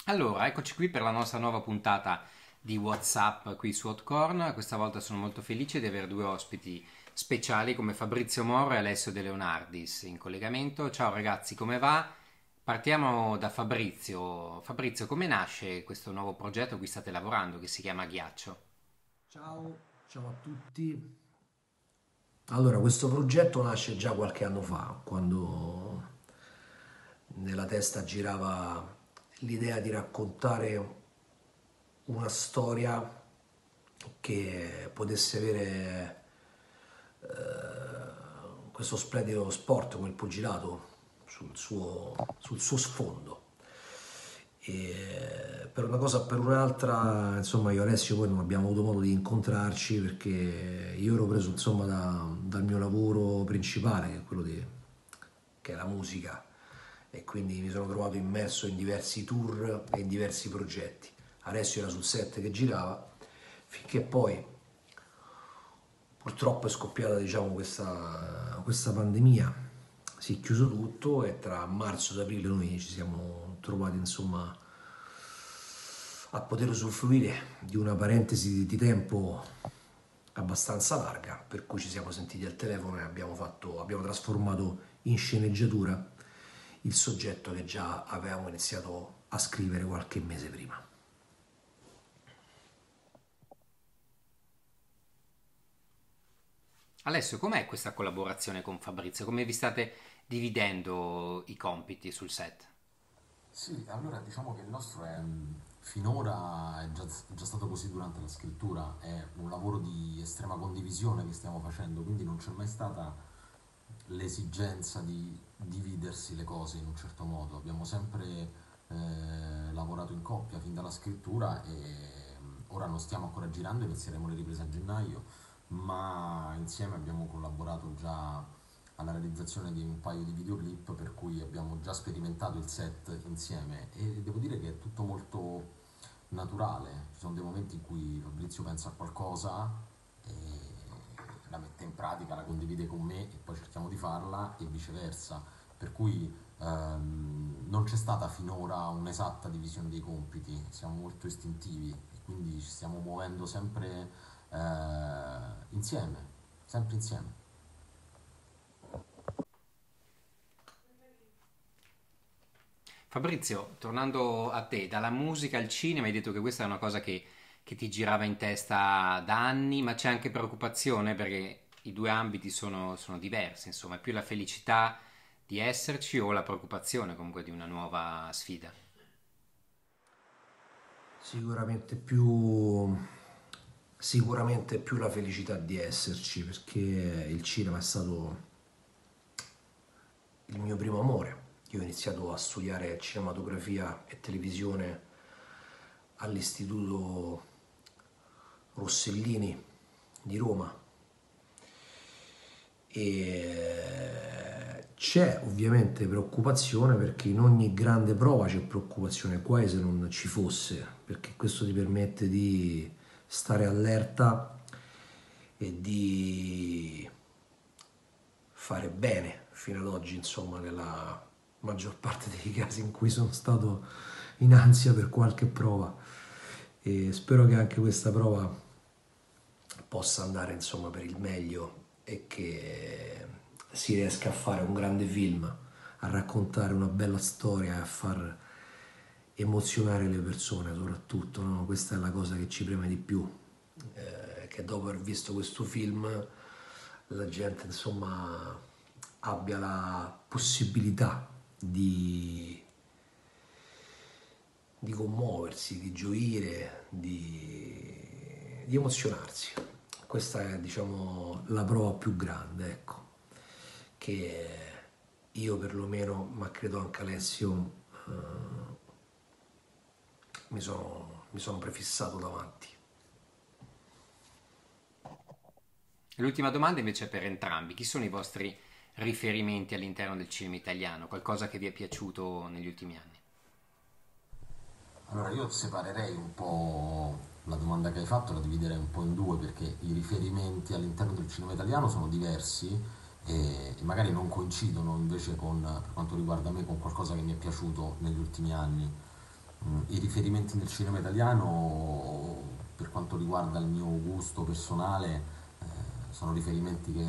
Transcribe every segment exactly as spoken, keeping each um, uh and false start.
Allora, eccoci qui per la nostra nuova puntata di WhatsApp qui su Hotcorn. Questa volta sono molto felice di avere due ospiti speciali come Fabrizio Moro e Alessio De Leonardis in collegamento. Ciao ragazzi, come va? Partiamo da Fabrizio. Fabrizio, come nasce questo nuovo progetto a cui state lavorando che si chiama Ghiaccio? Ciao, ciao a tutti. Allora, questo progetto nasce già qualche anno fa, quando nella testa girava l'idea di raccontare una storia che potesse avere eh, questo splendido sport come il pugilato sul suo, sul suo sfondo. E per una cosa o per un'altra, insomma, io e Alessio poi non abbiamo avuto modo di incontrarci perché io ero preso, insomma, da- dal mio lavoro principale, che è quello di, che è la musica, e quindi mi sono trovato immerso in diversi tour e in diversi progetti. Alessio era sul set che girava, finché poi purtroppo è scoppiata, diciamo, questa, questa pandemia, si è chiuso tutto e tra marzo ed aprile noi ci siamo trovati, insomma, a poter usufruire di una parentesi di tempo abbastanza larga, per cui ci siamo sentiti al telefono e abbiamo, fatto, abbiamo trasformato in sceneggiatura il soggetto che già avevamo iniziato a scrivere qualche mese prima. Alessio, com'è questa collaborazione con Fabrizio? Come vi state dividendo i compiti sul set? Sì, allora diciamo che il nostro è mh, finora è già, è già stato così durante la scrittura, è un lavoro di estrema condivisione che stiamo facendo, quindi non c'è mai stata l'esigenza di dividersi le cose in un certo modo. Abbiamo sempre eh, lavorato in coppia fin dalla scrittura e mh, ora non stiamo ancora girando, inizieremo le riprese a gennaio, ma insieme abbiamo collaborato già alla realizzazione di un paio di videoclip per cui abbiamo già sperimentato il set insieme e devo dire che è tutto molto naturale. Ci sono dei momenti in cui Fabrizio pensa a qualcosa e la mette in pratica, la condivide con me e poi cerchiamo di farla e viceversa. Per cui ehm, non c'è stata finora un'esatta divisione dei compiti, siamo molto istintivi e quindi ci stiamo muovendo sempre eh, insieme, sempre insieme. Fabrizio, tornando a te, dalla musica al cinema, hai detto che questa è una cosa che, che ti girava in testa da anni, ma c'è anche preoccupazione perché i due ambiti sono, sono diversi, insomma, è più la felicità di esserci o la preoccupazione comunque di una nuova sfida. Sicuramente più, sicuramente più la felicità di esserci, perché il cinema è stato il mio primo amore. Io ho iniziato a studiare cinematografia e televisione all'Istituto Rossellini di Roma e c'è ovviamente preoccupazione perché in ogni grande prova c'è preoccupazione, guai se non ci fosse, perché questo ti permette di stare allerta e di fare bene fino ad oggi, insomma, nella maggior parte dei casi in cui sono stato in ansia per qualche prova. E spero che anche questa prova possa andare, insomma, per il meglio e che si riesca a fare un grande film, a raccontare una bella storia e a far emozionare le persone soprattutto, no? Questa è la cosa che ci preme di più, eh, che dopo aver visto questo film la gente, insomma, abbia la possibilità di, di commuoversi, di gioire, di, di emozionarsi. Questa è, diciamo, la prova più grande, ecco, che io perlomeno, ma credo anche Alessio, eh, mi sono, mi sono prefissato davanti. E l'ultima domanda invece è per entrambi. Chi sono i vostri riferimenti all'interno del cinema italiano? Qualcosa che vi è piaciuto negli ultimi anni? Allora, io separerei un po' la domanda che hai fatto, la dividerei un po' in due perché i riferimenti all'interno del cinema italiano sono diversi e, e magari non coincidono invece con, per quanto riguarda me, con qualcosa che mi è piaciuto negli ultimi anni. Mm, I riferimenti nel cinema italiano, per quanto riguarda il mio gusto personale, eh, sono riferimenti che,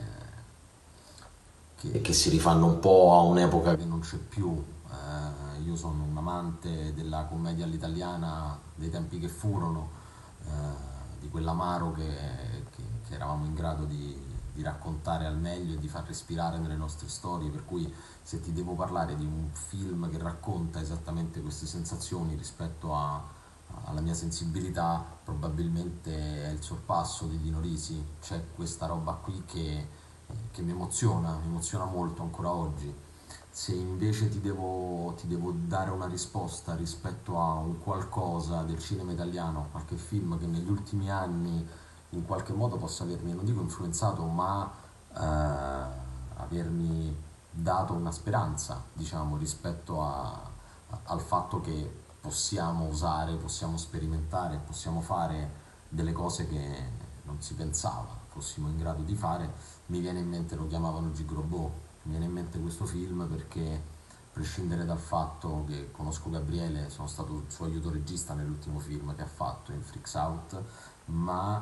che, che si rifanno un po' a un'epoca che non c'è più. Eh, io sono un amante della commedia all'italiana dei tempi che furono, eh, di quell'amaro che, che, che eravamo in grado di, di raccontare al meglio e di far respirare nelle nostre storie, per cui se ti devo parlare di un film che racconta esattamente queste sensazioni rispetto a, alla mia sensibilità, probabilmente è Il sorpasso di Dino Risi. C'è questa roba qui che, che mi emoziona, mi emoziona molto ancora oggi. Se invece ti devo, ti devo dare una risposta rispetto a un qualcosa del cinema italiano, qualche film che negli ultimi anni in qualche modo possa avermi, non dico influenzato, ma eh, avermi dato una speranza, diciamo, rispetto a, a- al fatto che possiamo usare, possiamo sperimentare, possiamo fare delle cose che non si pensava fossimo in grado di fare. Mi viene in mente, lo chiamavano Gigrobot, mi viene in mente questo film perché, a prescindere dal fatto che conosco Gabriele, sono stato il suo aiuto regista nell'ultimo film che ha fatto, in Freaks Out, ma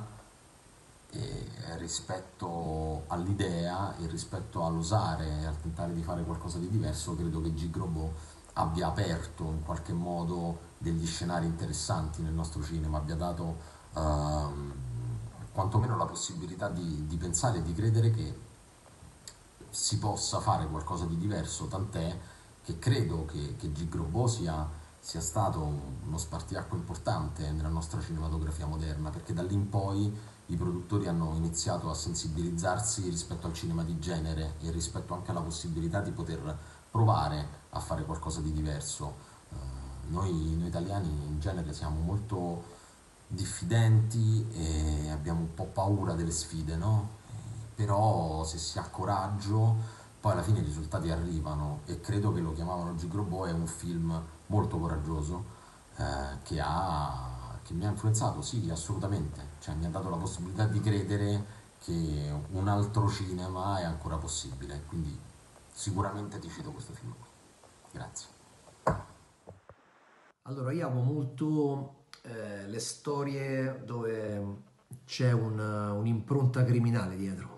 e rispetto all'idea e rispetto all'usare e al tentare di fare qualcosa di diverso, credo che Gigrobot abbia aperto in qualche modo degli scenari interessanti nel nostro cinema, abbia dato ehm, quantomeno la possibilità di, di pensare e di credere che si possa fare qualcosa di diverso, tant'è che credo che, che Gigrobot sia, sia stato uno spartiacque importante nella nostra cinematografia moderna, perché da lì in poi i produttori hanno iniziato a sensibilizzarsi rispetto al cinema di genere e rispetto anche alla possibilità di poter provare a fare qualcosa di diverso. Eh, noi, noi italiani in genere siamo molto diffidenti e abbiamo un po' paura delle sfide, no? Però se si ha coraggio poi alla fine i risultati arrivano, e credo che Lo chiamavano Gigrobot è un film molto coraggioso, eh, che ha, che mi ha influenzato, sì, assolutamente, cioè mi ha dato la possibilità di credere che un altro cinema è ancora possibile, quindi sicuramente ti cito questo film qui. Grazie. Allora, io amo molto eh, le storie dove c'è un- un'impronta criminale dietro.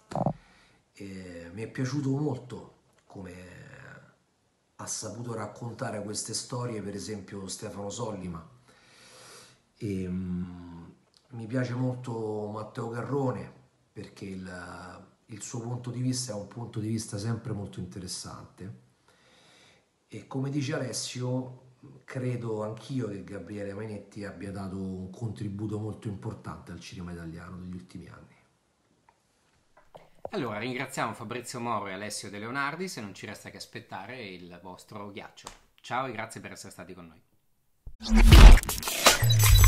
E mi è piaciuto molto come ha saputo raccontare queste storie, per esempio Stefano Sollima. E, mm, mi piace molto Matteo Garrone perché il, il suo punto di vista è un punto di vista sempre molto interessante. E come dice Alessio, credo anch'io che Gabriele Mainetti abbia dato un contributo molto importante al cinema italiano negli ultimi anni. Allora, ringraziamo Fabrizio Moro e Alessio De Leonardis e non ci resta che aspettare il vostro ghiaccio. Ciao e grazie per essere stati con noi.